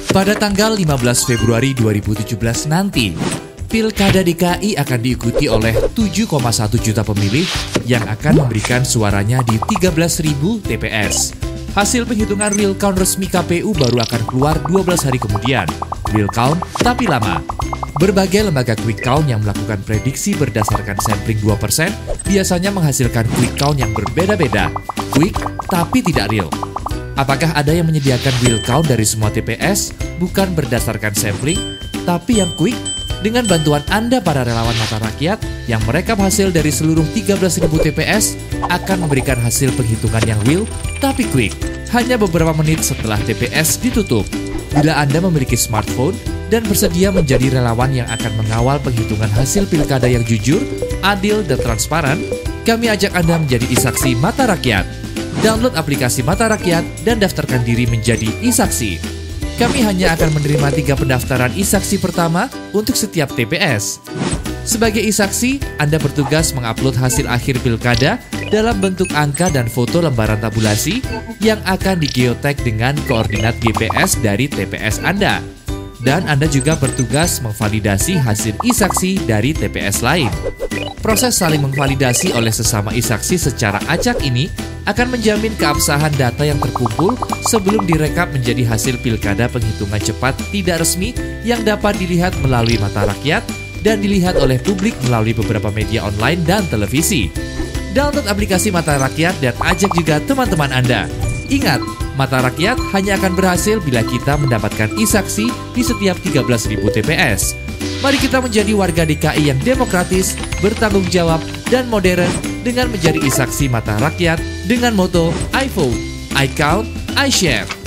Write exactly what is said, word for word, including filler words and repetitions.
Pada tanggal lima belas Februari dua ribu tujuh belas nanti, Pilkada D K I akan diikuti oleh tujuh koma satu juta pemilih yang akan memberikan suaranya di tiga belas ribu T P S. Hasil penghitungan real count resmi K P U baru akan keluar dua belas hari kemudian. Real count tapi lama. Berbagai lembaga quick count yang melakukan prediksi berdasarkan sampling dua persen biasanya menghasilkan quick count yang berbeda-beda. Quick tapi tidak real. Apakah ada yang menyediakan real count dari semua T P S bukan berdasarkan sampling, tapi yang quick? Dengan bantuan Anda para relawan mata rakyat yang merekap hasil dari seluruh tiga belas ribu T P S akan memberikan hasil penghitungan yang real tapi quick hanya beberapa menit setelah T P S ditutup. Bila Anda memiliki smartphone dan bersedia menjadi relawan yang akan mengawal penghitungan hasil pilkada yang jujur, adil, dan transparan, kami ajak Anda menjadi e-saksi Mata Rakyat. Download aplikasi Mata Rakyat dan daftarkan diri menjadi e-saksi. Kami hanya akan menerima tiga pendaftaran e-saksi pertama untuk setiap T P S. Sebagai e-saksi, Anda bertugas mengupload hasil akhir pilkada dalam bentuk angka dan foto lembaran tabulasi yang akan di-geotag dengan koordinat G P S dari T P S Anda. Dan Anda juga bertugas memvalidasi hasil e-saksi dari T P S lain. Proses saling memvalidasi oleh sesama e-saksi secara acak ini akan menjamin keabsahan data yang terkumpul sebelum direkap menjadi hasil pilkada penghitungan cepat tidak resmi yang dapat dilihat melalui mata rakyat dan dilihat oleh publik melalui beberapa media online dan televisi. Download aplikasi Mata Rakyat dan ajak juga teman-teman Anda. Ingat, Mata Rakyat hanya akan berhasil bila kita mendapatkan e-saksi di setiap tiga belas ribu T P S. Mari kita menjadi warga D K I yang demokratis, bertanggung jawab, dan modern dengan menjadi e-saksi Mata Rakyat dengan moto I vote, I count, I share.